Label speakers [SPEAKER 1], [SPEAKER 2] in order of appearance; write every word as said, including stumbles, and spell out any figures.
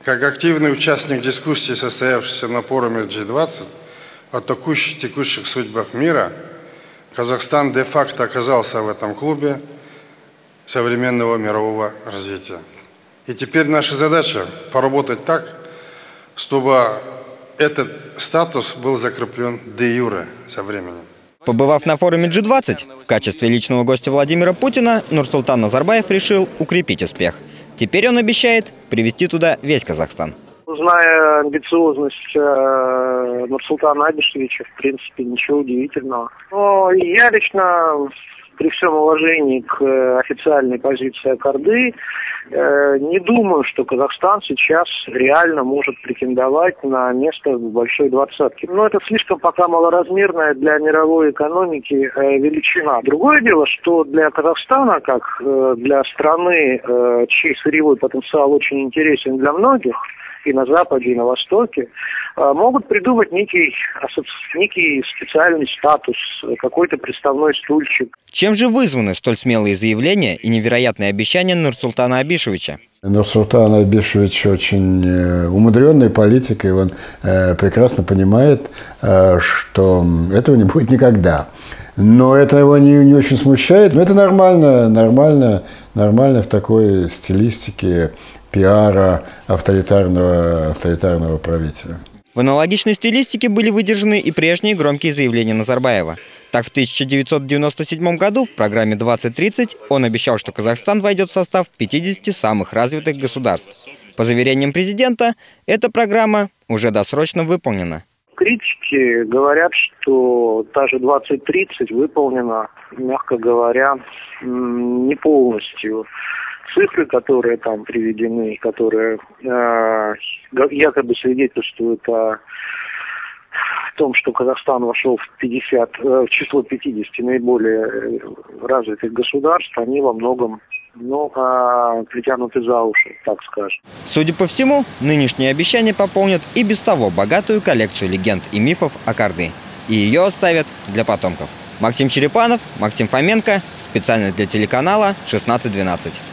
[SPEAKER 1] Как активный участник дискуссии, состоявшейся на форуме джи двадцать, о текущих, текущих судьбах мира, Казахстан де-факто оказался в этом клубе современного мирового развития. И теперь наша задача поработать так, чтобы этот статус был закреплен де-юре со временем.
[SPEAKER 2] Побывав на форуме джи двадцать, в качестве личного гостя Владимира Путина, Нурсултан Назарбаев решил укрепить успех. Теперь он обещает привести туда весь Казахстан.
[SPEAKER 3] Зная амбициозность э, Нурсултана Абишевича, в принципе, ничего удивительного. Но я лично, при всем уважении к официальной позиции Акарды, э, не думаю, что Казахстан сейчас реально может претендовать на место в большой двадцатке. Но это слишком пока малоразмерная для мировой экономики э, величина. Другое дело, что для Казахстана, как э, для страны, э, чей сырьевой потенциал очень интересен для многих, и на Западе, и на Востоке, могут придумать некий, некий специальный статус, какой-то приставной стульчик.
[SPEAKER 2] Чем же вызваны столь смелые заявления и невероятные обещания Нурсултана Абишевича?
[SPEAKER 4] Нурсултан Абишевич очень умудренный политик, и он прекрасно понимает, что этого не будет никогда. Но это его не, не очень смущает. Но это нормально, нормально, нормально в такой стилистике пиара авторитарного, авторитарного правителя.
[SPEAKER 2] В аналогичной стилистике были выдержаны и прежние громкие заявления Назарбаева. Так, в тысяча девятьсот девяносто седьмом году в программе двадцать тридцать он обещал, что Казахстан войдет в состав пятидесяти самых развитых государств. По заверениям президента, эта программа уже досрочно выполнена.
[SPEAKER 3] Критики говорят, что та же двадцать тридцать выполнена, мягко говоря, не полностью. Цифры, которые там приведены, которые э, якобы свидетельствуют о том, что Казахстан вошел в, пятьдесят, э, в число пятидесяти наиболее развитых государств, они во многом ну, э, притянуты за уши, так скажем.
[SPEAKER 2] Судя по всему, нынешние обещания пополнят и без того богатую коллекцию легенд и мифов Акарды. И ее оставят для потомков. Максим Черепанов, Максим Фоменко, специально для телеканала шестнадцать двенадцать.